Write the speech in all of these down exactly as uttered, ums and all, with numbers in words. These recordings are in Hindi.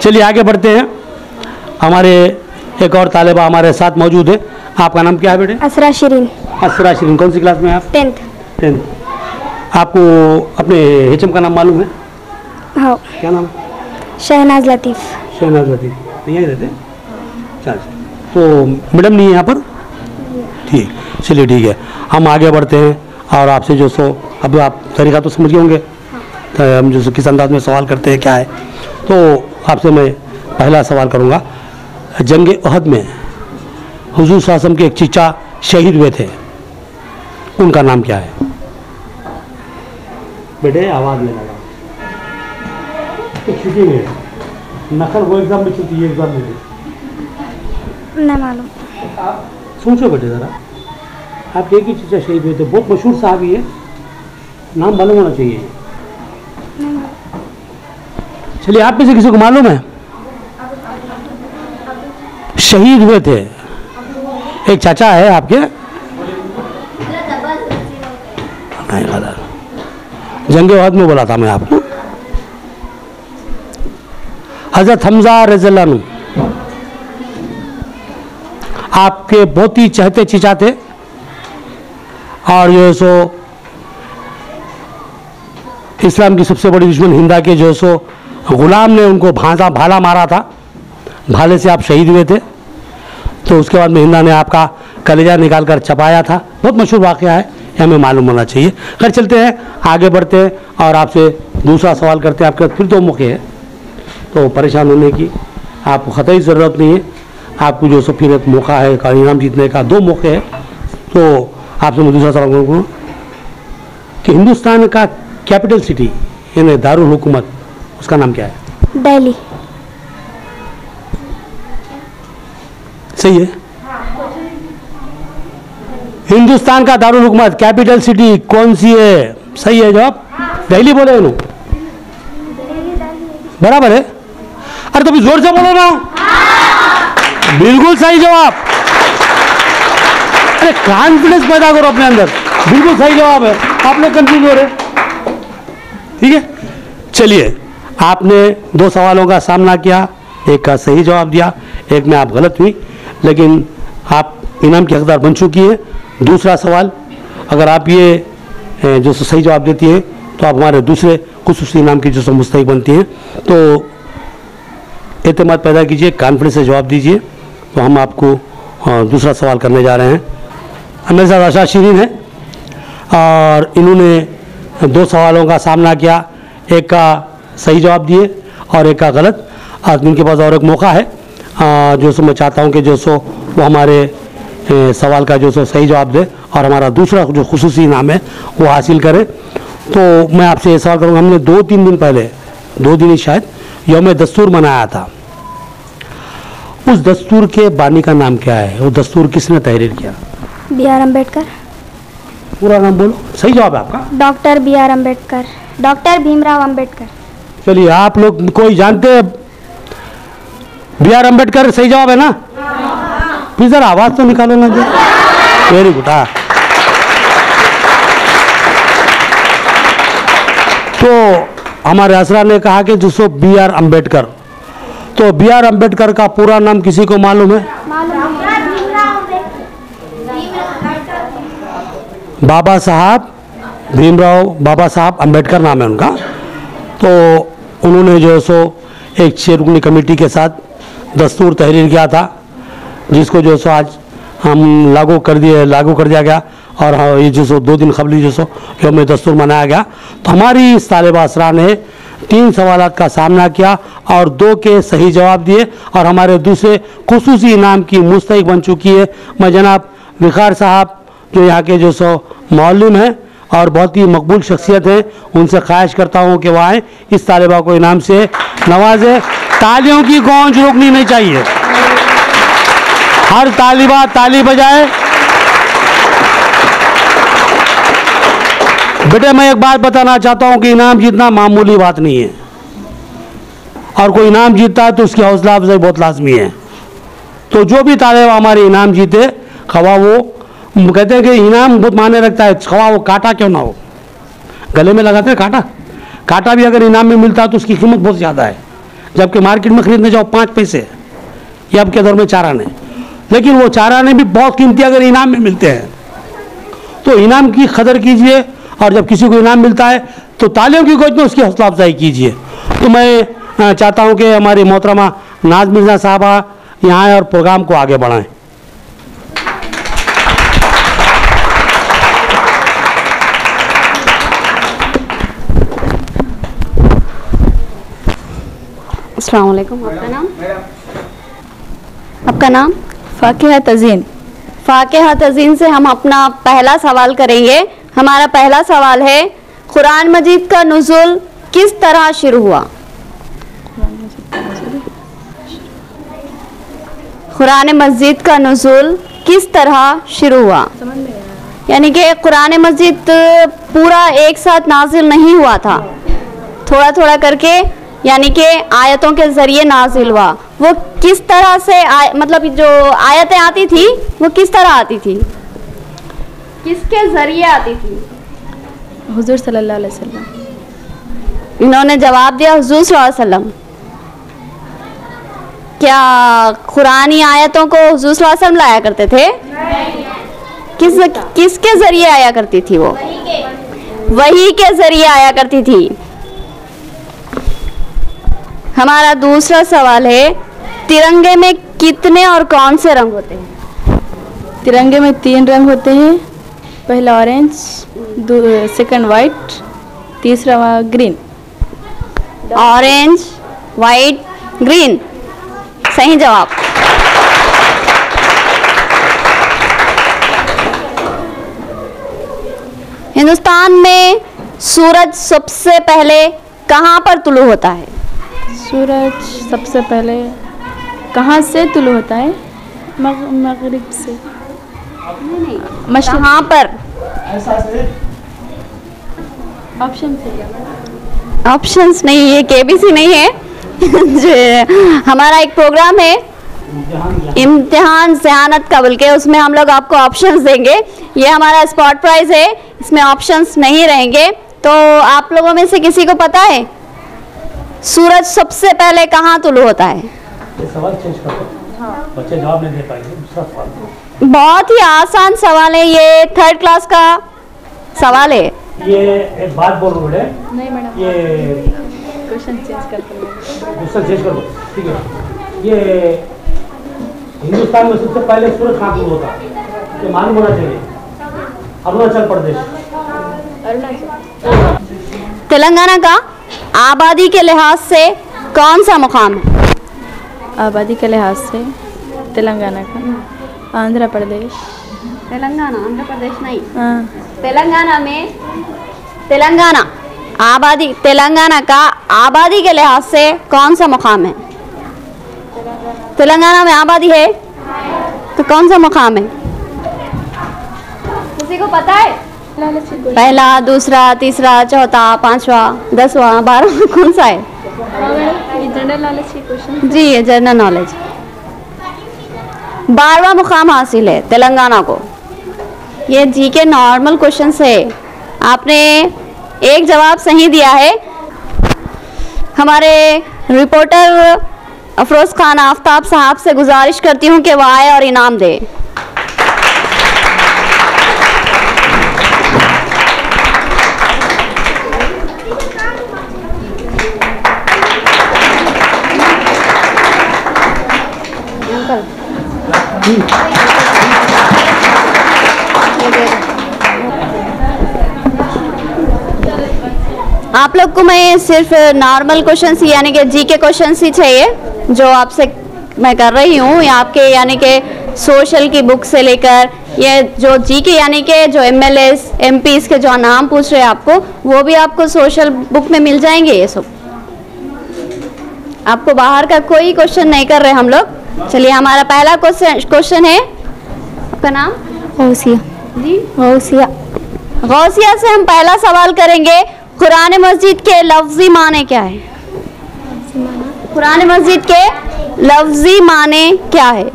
चलिए आगे बढ़ते हैं। हमारे एक और तालिबा हमारे साथ मौजूद है। आपका नाम क्या है बेटे? असरा शिरीन। असरा शिरीन, कौन सी क्लास में हैं आप? टेंथ। टेंथ। आपको अपने एचएम का नाम मालूम है? हाँ। क्या नाम? शहनाज लतीफ़। शहनाज लतीफ़, तो यहीं रहते हैं? चल, तो मैडम नहीं है यहाँ पर? ठीक, चलिए ठीक है। हम आगे बढ़ते हैं और आपसे जो सो अब आप तरीका तो समझ गए होंगे। तो हम जो सो किस अंदाज में सवाल करते हैं क्या है, तो आपसे मैं पहला सवाल करूँगा। जंग उहद में हुजूर सल्लल्लाहु अलैहि वसल्लम के एक चीचा शहीद हुए थे, उनका नाम क्या है? बेटे आवाज़ में लगा तो छुट्टी में नकल वो एग्ज़ाम में छुट्टी, ये एग्ज़ाम में नहीं मालूम। आप सोचो बेटे ज़रा, आप एक ही चीज़ा शहीद हुए थे, बहुत मशहूर साहबी है, नाम मालूम होना चाहिए। चलिए आप में से किसी को मालूम है? शहीद हुए थे, एक चाचा है आपके, नहीं गलत, जंग उहद में बोला था मैं आपको। हजरत हमजा रज़ियल्लाहु अन्हु आपके बहुत ही चहते चीचा थे और जो सो इस्लाम की सबसे बड़ी दुश्मन हिंदा के जो सो गुलाम ने उनको भांसा भाला मारा था, भाले से आप शहीद हुए थे। तो उसके बाद में हिंदा ने आपका कलेजा निकाल कर छपाया था, बहुत मशहूर वाक़या है, ये हमें मालूम होना चाहिए। खैर चलते हैं आगे बढ़ते हैं और आपसे दूसरा सवाल करते हैं। आपके फिर दो मौके हैं, तो परेशान होने की आपको ख़तई ज़रूरत नहीं है। आपको जो सो फिर एक मौका है का इनाम जीतने का, दो मौके हैं। तो आपसे मैं दूसरा सवाल करूँ कि हिंदुस्तान का कैपिटल सिटी यानी दारुल हुकूमत, उसका नाम क्या है? दिल्ली। सही है। हिंदुस्तान का दारुल हुकूमत कैपिटल सिटी कौन सी है? सही है जवाब, दिल्ली बोले उन्होंने, बराबर है। अरे तो भी जोर से बोलो ना। बिल्कुल सही जवाब। अरे कॉन्फिडेंस पैदा करो अपने अंदर, बिल्कुल सही जवाब है। आप लोग कंफ्यूज हो रहे, ठीक है। चलिए आपने दो सवालों का सामना किया, एक का सही जवाब दिया, एक में आप गलत हुई, लेकिन आप इनाम की हकदार बन चुकी है। दूसरा सवाल अगर आप ये जो सही जवाब देती है तो आप हमारे दूसरे खुसूसी इनाम की जो मुस्तहिक बनती हैं। तो एतमाद पैदा कीजिए, कॉन्फिडेंस से जवाब दीजिए। तो हम आपको दूसरा सवाल करने जा रहे हैं। मेरे साथ आशा शिरीन है और इन्होंने दो सवालों का सामना किया, एक का सही जवाब दिए और एक का गलत। आज इनके पास और एक मौका है, जो सो मैं चाहता हूँ कि जो सो वो हमारे ए, सवाल का जो सो सही जवाब दे और हमारा दूसरा जो खुसूसी इनाम है वो हासिल करे। तो मैं आपसे ये सवाल करूँगा, हमने दो तीन दिन पहले, दो दिन ही शायद, यौम दस्तूर मनाया था। उस दस्तूर के बानी का नाम क्या है? वो दस्तूर किसने तहरीर किया? B R Ambedkar. पूरा नाम बोलो। सही जवाब है आपका? Doctor B R Ambedkar, doctor Bhimrao Ambedkar. चलिए आप लोग कोई जानते बी आर अम्बेडकर सही जवाब है ना? फिर जरा आवाज तो निकालो ना जो। Very good. हाँ, तो हमारे असरा ने कहा कि जिसको बी आर अम्बेडकर, तो बी आर अम्बेडकर का पूरा नाम किसी को मालूम है? बाबा साहब भीमराव बाबा साहब अम्बेडकर नाम है उनका। तो उन्होंने जो है सो एक छह रुकनी कमेटी के साथ दस्तूर तहरीर किया था, जिसको जो सो आज हम लागू कर दिए लागू कर दिया गया और ये जो सो दो दिन कबली जो सो यौम दस्तूर मनाया गया। तो हमारी इस तालिबा असरा ने तीन सवालात का सामना किया और दो के सही जवाब दिए और हमारे दूसरे खुसूसी इनाम की मुस्तहिक बन चुकी है। मैं जनाब विकार साहब जो यहाँ के जो सो मौलम हैं और बहुत ही मकबूल शख्सियत हैं, उनसे ख्वाहिश करता हूँ कि वह आएँ, इस तालिबा को इनाम से नवाजें। तालियों की गूंज रुकनी नहीं चाहिए, हर तालिबा ताली बजाए। बेटे मैं एक बात बताना चाहता हूँ कि इनाम जीतना मामूली बात नहीं है और कोई इनाम जीतता है तो उसकी हौसला अफजाई बहुत लाजमी है। तो जो भी तालिबा हमारे इनाम जीते, खवा वो कहते हैं कि इनाम बहुत मायने रखता है, खवा वो कांटा क्यों ना हो, गले में लगाते हैं कांटा, कांटा भी अगर इनाम में मिलता है तो उसकी कीमत बहुत ज़्यादा है। जबकि मार्केट में खरीदने जाओ पाँच पैसे, ये अब के दौर में चार आने, लेकिन वो चार आने भी बहुत कीमती अगर इनाम में मिलते हैं तो इनाम की कदर कीजिए, और जब किसी को इनाम मिलता है तो तालियों की गोद में उसकी हौसला अफजाई कीजिए। तो मैं चाहता हूं कि हमारी मोहतरमा नाज मिर्जा साहबा यहाँ आए और प्रोग्राम को आगे बढ़ाएं। अस्सलाम वालेकुम। आपका नाम? आपका नाम? फ़ाकिहा तज़ीन। फ़ाकिहा तज़ीन से हम अपना पहला सवाल करेंगे। हमारा पहला सवाल है, कुरान मजीद का नुज़ूल किस तरह शुरू हुआ? कुरान मजीद का नुज़ूल किस तरह शुरू हुआ? यानी कि कुरान मजीद पूरा एक साथ नाजिल नहीं हुआ था, थोड़ा थोड़ा करके यानी कि आयतों के ज़रिए नाजिल हुआ। वो किस तरह से आय, मतलब जो आयतें आती थी वो किस तरह आती थी, किसके ज़रिए आती थी? हुजूर सल्लल्लाहु अलैहि वसल्लम। इन्होंने जवाब दिया हुजूर सल्लल्लाहु अलैहि वसल्लम। क्या कुरानी आयतों को हुजूर सल्लल्लाहु अलैहि वसल्लम लाया करते थे? किस किसके ज़रिए आया करती थी? वो वही के ज़रिए आया करती थी। हमारा दूसरा सवाल है, तिरंगे में कितने और कौन से रंग होते हैं? तिरंगे में तीन रंग होते हैं, पहला ऑरेंज, सेकंड वाइट, तीसरा ग्रीन। ऑरेंज, वाइट, ग्रीन, सही जवाब। हिंदुस्तान में सूरज सबसे पहले कहाँ पर तुलू होता है? सूरज सबसे पहले कहाँ से तुलू होता है? मग, मगरिब से। मशरिक। कहाँ पर? ऑप्शन से। ऑप्शंस नहीं, ये केबीसी नहीं है। जो हमारा एक प्रोग्राम है इम्तिहान ज़हानत का बोल के, उसमें हम लोग आपको ऑप्शंस देंगे। ये हमारा स्पॉट प्राइज है, इसमें ऑप्शंस नहीं रहेंगे। तो आप लोगों में से किसी को पता है सूरज सबसे पहले कहाँ तुलू होता है? ये सवाल चेंज कर दो, हाँ। बच्चे जवाब नहीं दे पाएंगे। दूसरा सवाल बहुत ही आसान सवाल है, ये थर्ड क्लास का सवाल है। ये एक बात बोल रहे हैं, नहीं मैडम, ये क्वेश्चन चेंज कर दो, दूसरा चेंज कर दो, ठीक है। ये हिंदुस्तान में सबसे पहले सूरज कहाँ तुलू होता है? ये मालूम होना चाहिए। अरुणाचल प्रदेश। तेलंगाना का आबादी के लिहाज से कौन सा मुकाम है? आबादी के लिहाज से तेलंगाना का आंध्र प्रदेश। तेलंगाना, आंध्र प्रदेश नहीं। हाँ। तेलंगाना में तेलंगाना आबादी तेलंगाना का आबादी के लिहाज से कौन सा मुकाम है? तेलंगाना में आबादी है तो कौन सा मुकाम है? किसी को पता है? पहला, दूसरा, तीसरा, चौथा, पांचवा, दसवां, बारहवां, कौन सा है? जनरल नॉलेज की क्वेश्चन। जी, ये जनरल नॉलेज। बारहवां मुकाम हासिल है तेलंगाना को। ये जी के नॉर्मल क्वेश्चन है। आपने एक जवाब सही दिया है। हमारे रिपोर्टर अफरोज खान आफ्ताब साहब से गुजारिश करती हूँ कि वह आए और इनाम दे। आप लोग को मैं सिर्फ नॉर्मल क्वेश्चन ही यानी कि जी के क्वेश्चन ही चाहिए जो आपसे मैं कर रही हूँ। या आपके यानी कि सोशल की बुक से लेकर ये जो जी के यानी कि जो M L S M Ps के जो नाम पूछ रहे हैं आपको, वो भी आपको सोशल बुक में मिल जाएंगे। ये सब आपको बाहर का कोई क्वेश्चन नहीं कर रहे हम लोग। चलिए, हमारा पहला क्वेश्चन क्वेश्चन है। आपका नाम? गौसिया। जी, गौसिया। गौसिया से हम पहला सवाल करेंगे, कुरान मस्जिद के लफ्जी माने क्या है? कुरान मस्जिद के लफ्जी माने क्या है?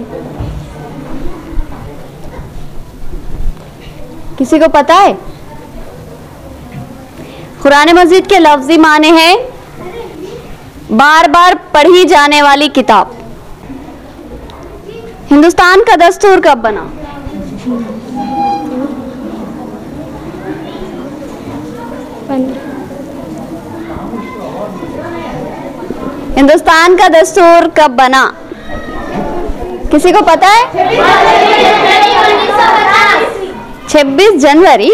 किसी को पता है? कुरान मस्जिद के लफ्जी माने हैं बार बार पढ़ी जाने वाली किताब। हिंदुस्तान का दस्तूर कब बना? हिंदुस्तान का दस्तूर कब बना? किसी को पता है? छब्बीस जनवरी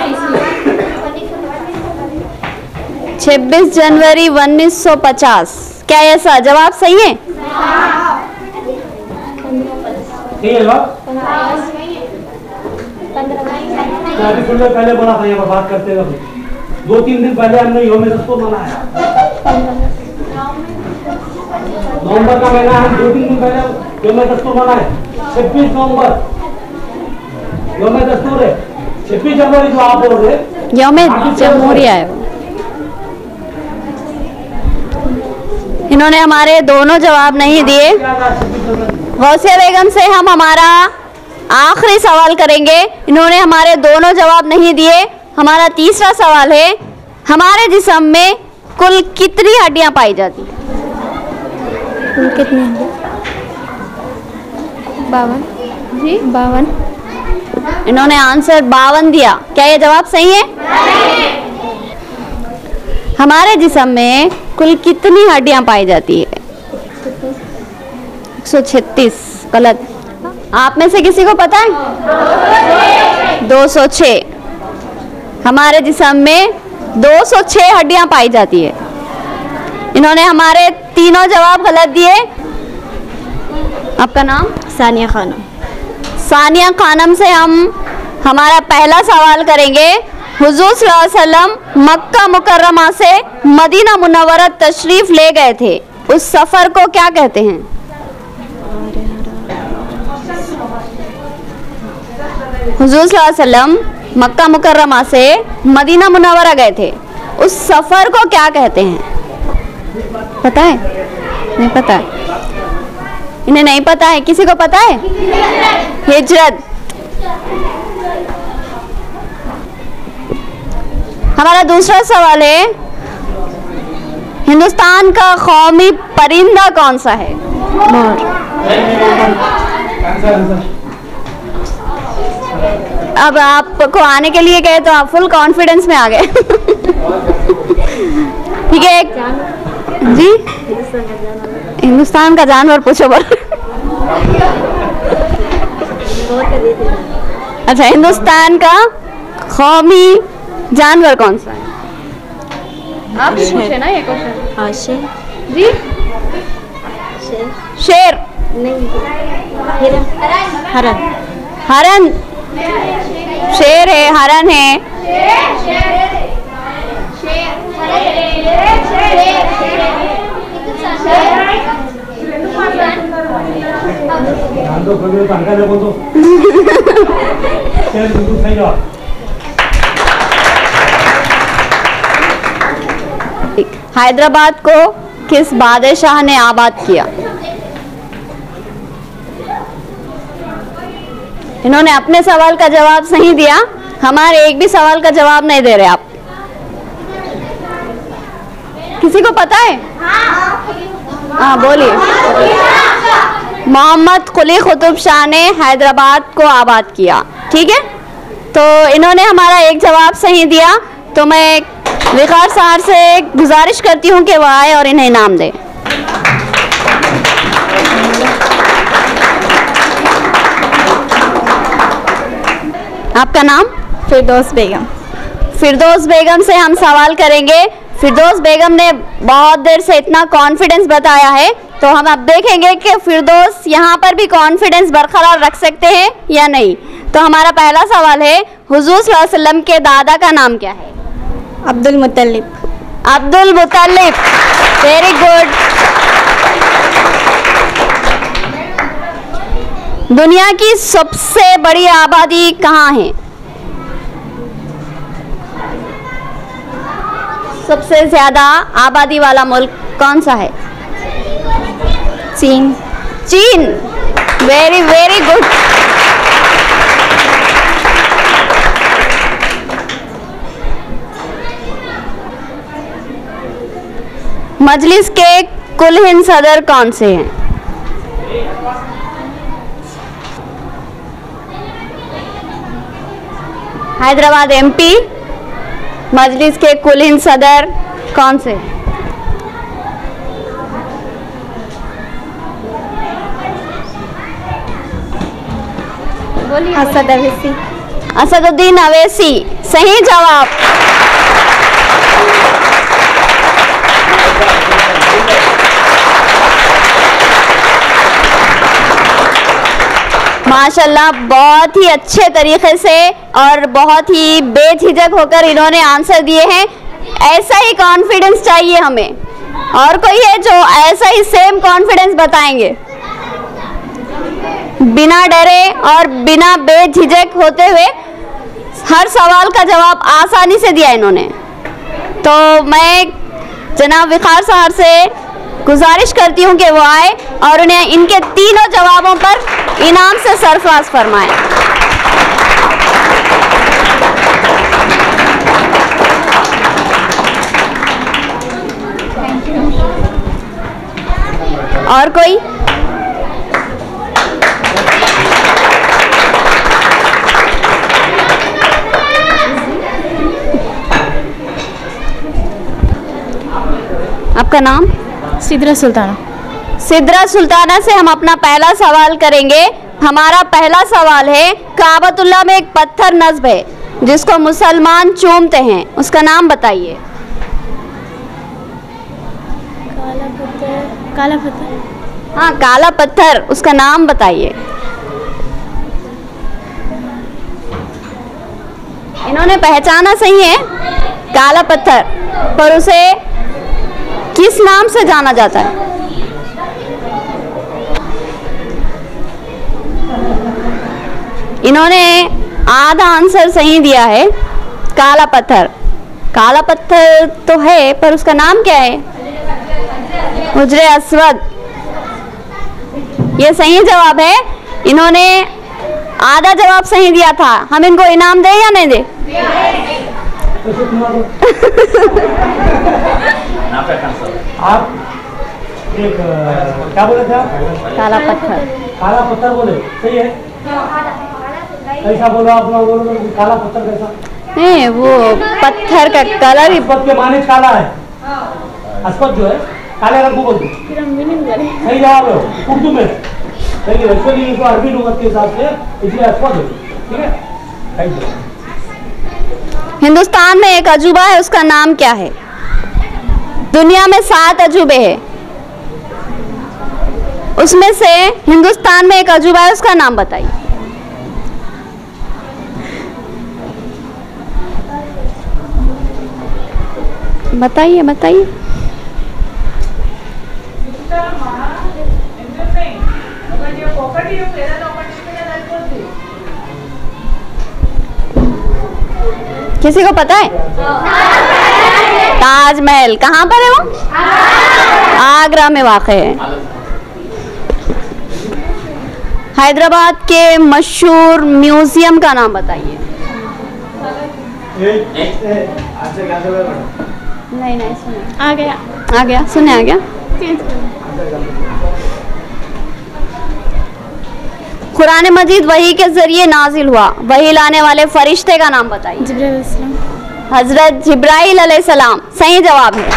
छब्बीस जनवरी उन्नीस सौ पचास। क्या ऐसा जवाब सही है? सही है जवाब? अभी थोड़ी देर पहले बोला था यहाँ पर बात करते हुए, दो तीन दिन पहले हमने यौम दस्तूर मनाया। नवंबर का महीना हम दो तीन दिन पहले यौम दस्तूर मनाए। छब्बीस नवंबर यौम दस्तूर है। छब्बीस जनवरी जो आप बोल रहे यौम जमहूरिया है। इन्होंने हमारे दोनों जवाब नहीं दिए। गौसिया बेगम से हम हमारा आखिरी सवाल करेंगे। इन्होंने हमारे दोनों जवाब नहीं दिए। हमारा तीसरा सवाल है, हमारे जिस्म में कुल कितनी हड्डियां पाई जाती हैं? कुल कितनी? बावन। जी बावन। इन्होंने आंसर बावन दिया। क्या ये जवाब सही है? हमारे जिस्म में कुल कितनी हड्डियां पाई जाती है? एक सौ छत्तीस। गलत। आप में से किसी को पता है? दो सौ छह। हमारे जिस्म में दो सौ छह हड्डियां पाई जाती है। इन्होंने हमारे तीनों जवाब गलत दिए। आपका नाम? सानिया खानम। सानिया खानम से हम हमारा पहला सवाल करेंगे। हुजूर सल्लल्लाहु अलैहि वसल्लम मक्का मुकर्रमा से मदीना मुनव्वरा तशरीफ ले गए थे, उस सफर को क्या कहते हैं? हुजूर सल्लल्लाहु अलैहि वसल्लम मक्का मुकर्रमा से मदीना मुनव्वरा गए थे, उस सफर को क्या कहते हैं? पता है? नहीं पता है? इन्हें नहीं पता है। किसी को पता है? हिजरत। हमारा दूसरा सवाल है, हिंदुस्तान का कौमी परिंदा कौन सा है? मोर। अब आपको आने के लिए कहे तो आप फुल कॉन्फिडेंस में आ गए। ठीक है जी, हिंदुस्तान का जानवर पूछो बोल। अच्छा, हिंदुस्तान का कौमी जानवर कौन सा है? आप पूछे ना ये क्वेश्चन। हाँ, शेर। जी शेर नहीं, हरन। हरन। शेर है, हरन है। हैदराबाद को किस बादशाह ने आबाद किया? इन्होंने अपने सवाल का जवाब सही दिया, हमारे एक भी सवाल का जवाब नहीं दे रहे आप। किसी को पता है? हाँ बोलिए। मोहम्मद कुली कुतुब शाह ने हैदराबाद को आबाद किया। ठीक है, तो इन्होंने हमारा एक जवाब सही दिया, तो मैं विकार साहब से गुजारिश करती हूँ कि वह आए और इन्हें इनाम दे। आपका नाम? फिरदौस बेगम। फिरदौस बेगम से हम सवाल करेंगे। फिरदौस बेगम ने बहुत देर से इतना कॉन्फिडेंस बताया है, तो हम अब देखेंगे कि फिरदौस यहाँ पर भी कॉन्फिडेंस बरकरार रख सकते हैं या नहीं। तो हमारा पहला सवाल है, हुजूर सल्लल्लाहु अलैहि वसल्लम के दादा का नाम क्या है? अब्दुल मुत्तलिब। अब्दुल मुत्तलिब। Very good. दुनिया की सबसे बड़ी आबादी कहाँ है? सबसे ज्यादा आबादी वाला मुल्क कौन सा है? चीन। चीन। Very very good. मजलिस के कुल हिंद सदर कौन से हैं? हैदराबाद एमपी मजलिस के कुल हिंद सदर कौन से? बोलिए। असद अवैसी। असदुद्दीन अवैसी सही जवाब। माशाल्लाह बहुत ही अच्छे तरीके से और बहुत ही बेझिझक होकर इन्होंने आंसर दिए हैं। ऐसा ही कॉन्फिडेंस चाहिए हमें। और कोई है जो ऐसा ही सेम कॉन्फिडेंस बताएंगे? बिना डरे और बिना बेझिझक होते हुए हर सवाल का जवाब आसानी से दिया इन्होंने। तो मैं जनाब विकार साहब से गुजारिश करती हूँ कि वो आए और उन्हें इनके तीनों जवाबों पर इनाम से सरफराज फरमाएं। और कोई? आपका नाम? सिद्रा सुल्ताना। सिद्रा सुल्ताना से हम अपना पहला सवाल करेंगे। हमारा पहला सवाल है, काबतुल्लाह में एक पत्थर नस्ब है जिसको मुसलमान चूमते हैं, उसका नाम बताइए। काला पत्थर। काला पत्थर। हाँ, काला पत्थर, उसका नाम बताइए। इन्होंने पहचाना सही है काला पत्थर, पर उसे किस नाम से जाना जाता है? इन्होंने आधा आंसर सही दिया है, काला पत्थर। काला पत्थर तो है, पर उसका नाम क्या है? हुज्रे अस्वद, ये सही जवाब है। इन्होंने आधा जवाब सही दिया था। हम इनको इनाम दें या नहीं दें? आप एक क्या बोले थे आप? काला पत्थर। काला पत्थर बोले, सही है। कैसा बोला आप लोग? बोलो काला पत्थर कैसा? नहीं, वो पत्थर का कलर ही अस्पत के माने काला है। अस्पत जो है काले रंग को बोलते हैं। सही जवाब है उर्दू में। सही है, एक्चुअली इसको अरबी लुगत के हिसाब से इसलिए अस्पत है। ठीक है, थैंक यू। हिंदुस्तान में एक अजूबा है, उसका नाम क्या है? दुनिया में सात अजूबे हैं, उसमें से हिंदुस्तान में एक अजूबा है, उसका नाम बताइए। बताइए बताइए। किसी को पता है? ताजमहल कहाँ पर है? वो आगरा में वाक़ है। हैदराबाद के मशहूर म्यूजियम का नाम बताइए। नहीं नहीं सुने। आ गया। आ गया, सुने आ गया। कुरान मजीद वही के जरिए नाजिल हुआ, वही लाने वाले फरिश्ते का नाम बताइए। जिब्राइल अलैहिस्सलाम। हजरत जिब्राइल अलैहिस्सलाम सही जवाब है।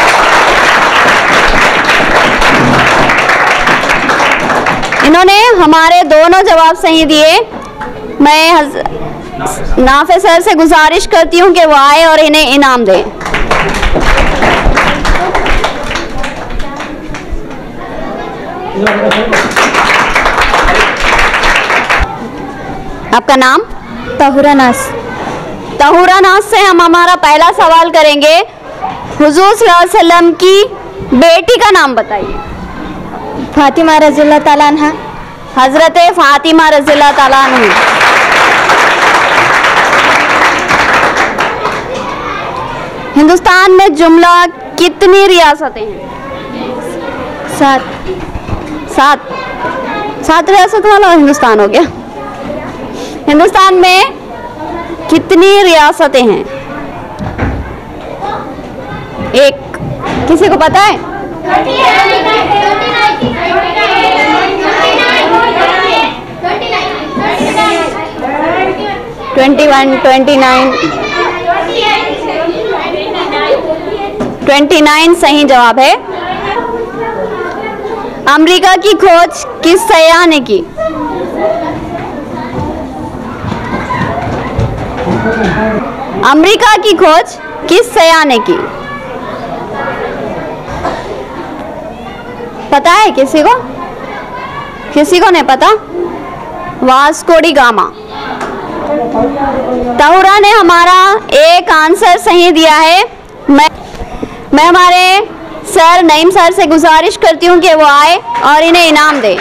इन्होंने हमारे दोनों जवाब सही दिए। मैं हज... नाफे सर से गुजारिश करती हूँ कि वो आए और इन्हें इनाम दें। आपका नाम? तहुरा नास। तहुरा नास से हम हमारा पहला सवाल करेंगे। हुजूर सल्लल्लाहु अलैहि वसल्लम की बेटी का नाम बताइए। फातिमा रज़ियल्लाहु ताला अन्हा। हजरत फातिमा रज़ियल्लाहु ताला अन्हा। हिंदुस्तान में जुमला कितनी रियासतें हैं? सात। सात। सात रियासत वाला हिंदुस्तान हो गया। हिंदुस्तान में कितनी रियासतें हैं? एक, किसी को पता है? Twenty one, twenty nine, twenty nine सही जवाब है। अमेरिका की खोज किस सयाह ने की? अमेरिका की खोज किस सयाह ने की? पता है किसी को? किसी को नहीं पता? Vasco D gamma. तहुरा ने हमारा एक आंसर सही दिया है। मैं मैं हमारे सर नईम सर से गुजारिश करती हूँ कि वो आए और इन्हें इनाम दें।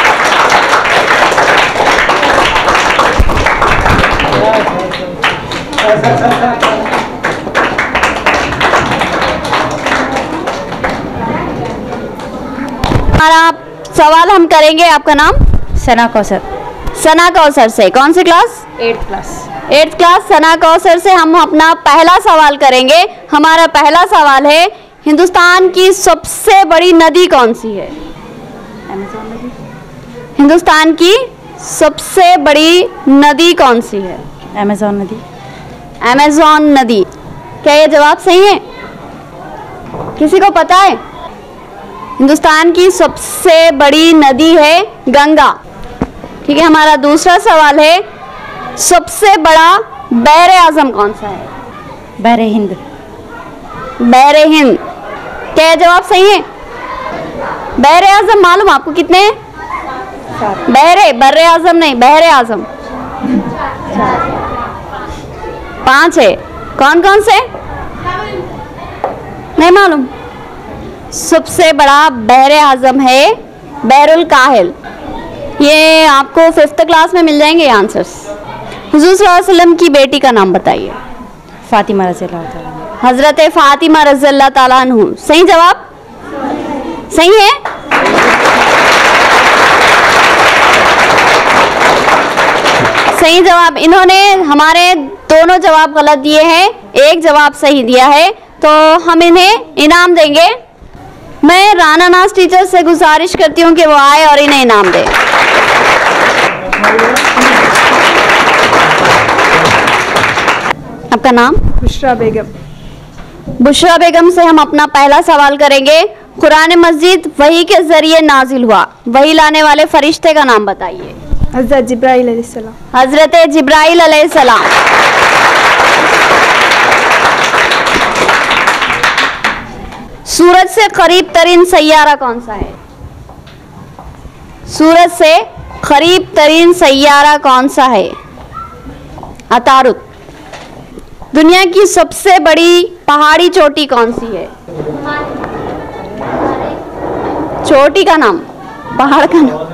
हमारा सवाल हम करेंगे। आपका नाम? सना कौसर। सना कौसर से कौन सी class? Eighth class. Eighth class Sana Kausar से हम अपना पहला सवाल करेंगे। हमारा पहला सवाल है, हिंदुस्तान की सबसे बड़ी नदी कौन सी है? अमेज़न नदी। हिंदुस्तान की सबसे बड़ी नदी कौन सी है? अमेज़न नदी। अमेज़न नदी। क्या ये जवाब सही है? किसी को पता है? हिंदुस्तान की सबसे बड़ी नदी है गंगा। ठीक है। हमारा दूसरा सवाल है, सबसे बड़ा बहरे आजम कौन सा है? बहरे हिंद। बहरे हिंद। क्या ये जवाब सही है? बहरे आजम मालूम आपको कितने हैं? बहरे बर्रे आजम नहीं, बहरे आजम पांच है। कौन कौन से? नहीं मालूम। सबसे बड़ा बहरे आजम है बहरुल काहिल। ये आपको फिफ्थ क्लास में मिल जाएंगे आंसर्स। हुजूर सल्लल्लाहु अलैहि वसल्लम की बेटी का नाम बताइए। फातिमा रज़ियल्लाहु ताला। हजरत फातिमा रज़ियल्लाहु ताला अन्हु। सही जवाब? सही है। सही जवाब। इन्होंने हमारे दोनों जवाब गलत दिए हैं, एक जवाब सही दिया है, तो हम इन्हें इनाम देंगे। मैं राना नाज टीचर से गुजारिश करती हूँ कि वो आए और इन्हें इनाम दें। आपका नाम? बुशरा बेगम। बुशरा बेगम से हम अपना पहला सवाल करेंगे। कुरान मजीद वही के जरिए नाजिल हुआ, वही लाने वाले फरिश्ते का नाम बताइए। हज़रत जिब्राइल अलैहिस्सलाम। हजरत जिब्राइल अलैहिस्सलाम। सूरज से करीब तरीन सैयारा कौन सा है? सूरज से करीब तरीन सैयारा कौन सा है? अतारुत। दुनिया की सबसे बड़ी पहाड़ी चोटी कौन सी है? चोटी का नाम, पहाड़ का नाम।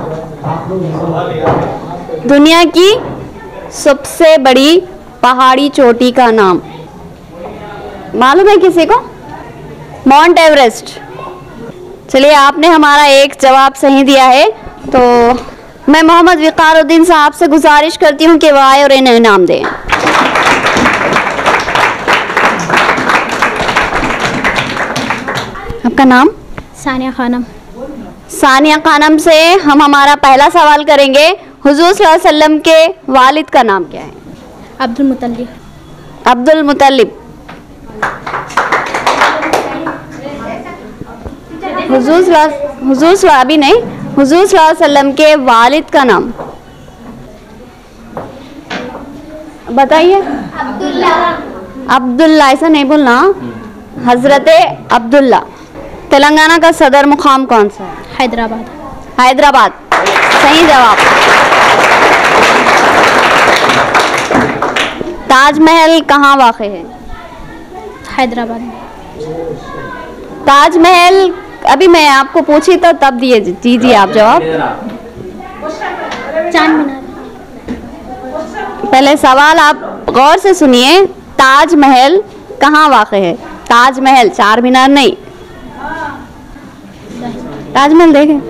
दुनिया की सबसे बड़ी पहाड़ी चोटी का नाम मालूम है किसी को? Mount Everest. चलिए, आपने हमारा एक जवाब सही दिया है, तो मैं मोहम्मद विकारुद्दीन साहब से गुजारिश करती हूँ कि वो आए और इन्हें इनाम दें। आपका नाम? सानिया खानम। सानिया खानम से हम हमारा पहला सवाल करेंगे। हुजूर सल्लल्लाहु अलैहि वसल्लम के वालिद का नाम क्या है? अब्दुल मुतल्लिब। अब्दुल मुतल्लिब। हुजूर सल्लल्लाहु हुजूर सल्लल्लाहु अभी नहीं, हुजूर सल्लल्लाहु अलैहि वसल्लम के वालिद का नाम बताइए। अब्दुल्ला। अब्दुल्ला ऐसा नहीं बोलना, हजरत अब्दुल्ला। तेलंगाना का सदर मुकाम कौन सा है? हैदराबाद। हैदराबाद। सही जवाब। ताजमहल कहाँ वाक़ है? हैदराबाद में। ताजमहल अभी मैं आपको पूछी तो तब दिए दीजिए आप जवाब। चार मीनार। पहले सवाल आप गौर से सुनिए। ताजमहल कहाँ वाक़ है? ताजमहल, चार मीनार नहीं। ताजमहल देखें।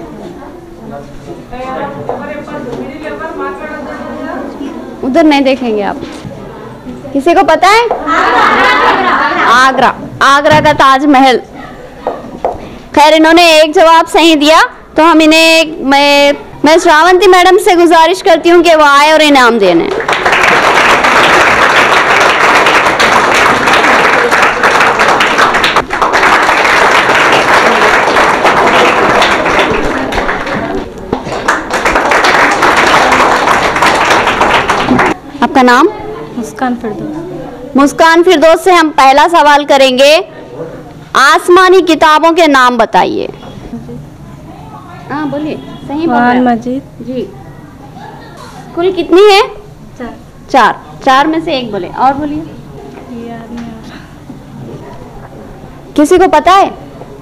उधर नहीं देखेंगे आप। किसी को पता है? आगरा। आगरा का ताजमहल खैर इन्होंने एक जवाब सही दिया, तो हम इन्हें मैं मैं श्रावंती मैडम से गुजारिश करती हूँ कि वो आए और इनाम देने। आपका नाम? मुस्कान फिरदौस। मुस्कान फिरदौस से हम पहला सवाल करेंगे। आसमानी किताबों के नाम बताइए। हाँ बोलिए, सही बोल रहे कुरान हैं। मजीद। जी। कुल कितनी है? चार। चार। चार में से एक बोले, और बोलिए। किसी को पता है?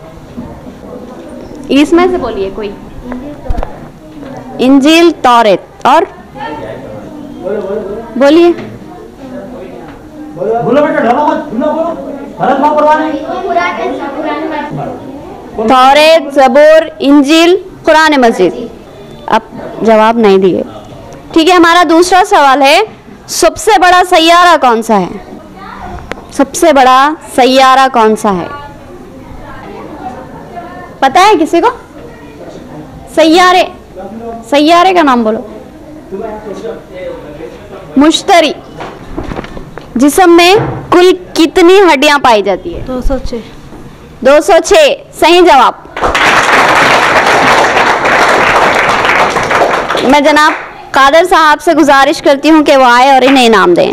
इसमें से बोलिए कोई। इंजील, तौरेत, और बोलिए। बोलो बेटा, ढलो मत, बोलो बोलो। भरत मां परवाने। तौरेत, ज़बूर, इंजील, कुरान मजीद। अब जवाब नहीं दिए। ठीक है, हमारा दूसरा सवाल है, सबसे बड़ा सैयारा कौन सा है? सबसे बड़ा सैयारा कौन सा है? पता है किसी को? सैयारे, सैयारे का नाम बोलो। मुश्तरी। जिस्म में कुल कितनी हड्डियां पाई जाती है? दो सौ छः। दो सौ छह सही जवाब। मैं जनाब कादर साहब से गुजारिश करती हूँ कि वो आए और इन्हें इनाम दें।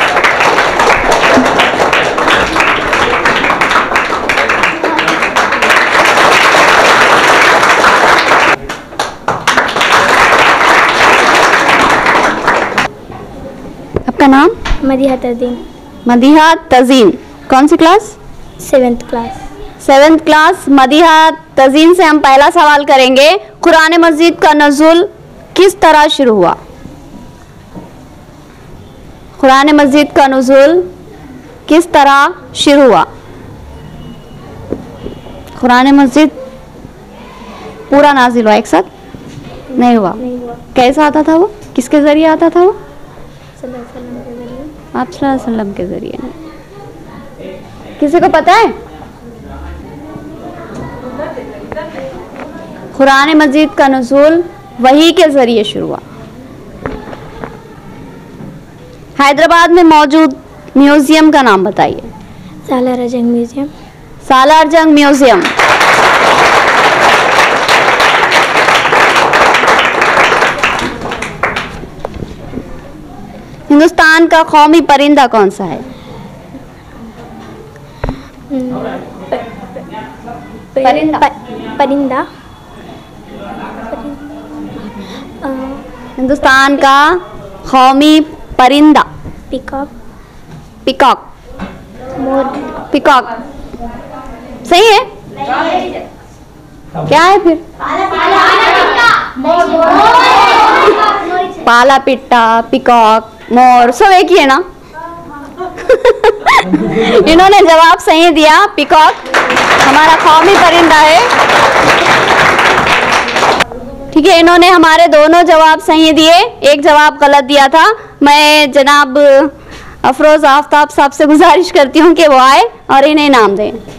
आपका नाम? मदिहा तज़ीन, मदीहा तज़ीन। कौन सी class? Seventh class. Seventh class. Madiha Tazeen से हम पहला सवाल करेंगे। कुरान मजीद का नज़ुल किस तरह शुरू हुआ? कुरान मजीद का नज़ुल किस तरह शुरू हुआ? कुरान मजीद पूरा नाजिल हुआ एक साथ? नहीं हुआ। नहीं हुआ। कैसा आता था वो? किसके जरिए आता था वो? सल्लल्लाहु अलैहि वसल्लम के जरिए। आप सल्लल्लाहु अलैहि वसल्लम के जरिए। किसी को पता है? कुरान मजीद का नुज़ूल वही के जरिए शुरू हुआ। हैदराबाद में मौजूद म्यूजियम का नाम बताइए। सालार जंग म्यूजियम। सालार जंग म्यूजियम। हिंदुस्तान का कौमी परिंदा कौन सा है? परिंदा। प- परिंदा। अ, हिंदुस्तान का कौमी परिंदा। पिकॉक। पिकॉक। मोर। पिकॉक सही है? क्या है फिर? पाला पिट्टा, पिकॉक, मोर सब एक ही है ना? इन्होंने जवाब सही दिया। पिकॉक हमारा कौमी परिंदा है। ठीक है, इन्होंने हमारे दोनों जवाब सही दिए, एक जवाब गलत दिया था। मैं जनाब अफरोज आफ्ताब साहब से गुजारिश करती हूँ कि वो आए और इन्हें इनाम दें।